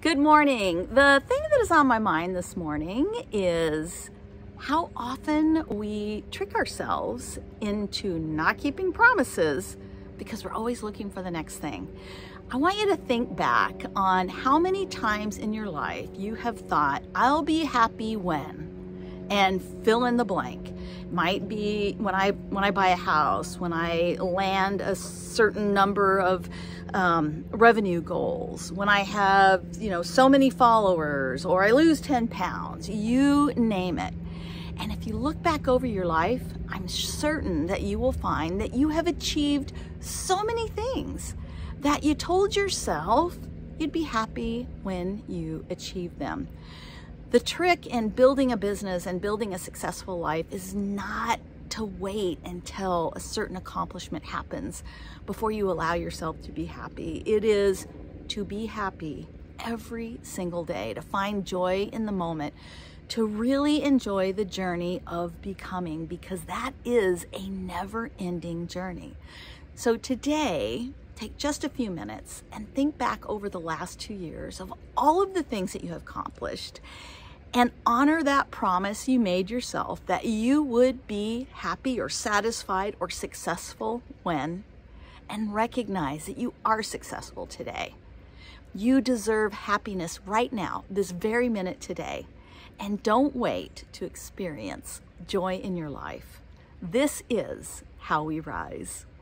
Good morning. The thing that is on my mind this morning is how often we trick ourselves into not keeping promises because we're always looking for the next thing. I want you to think back on how many times in your life you have thought, I'll be happy when, and fill in the blank. Might be when I buy a house, when I land a certain number of revenue goals, when I have, so many followers, or I lose 10 pounds, you name it. And if you look back over your life, I'm certain that you will find that you have achieved so many things that you told yourself you'd be happy when you achieve them. The trick in building a business and building a successful life is not to wait until a certain accomplishment happens before you allow yourself to be happy. It is to be happy every single day, to find joy in the moment, to really enjoy the journey of becoming, because that is a never-ending journey. So today, take just a few minutes and think back over the last 2 years of all of the things that you have accomplished, and honor that promise you made yourself that you would be happy or satisfied or successful when, and recognize that you are successful today. You deserve happiness right now, this very minute today, and don't wait to experience joy in your life. This is how we rise.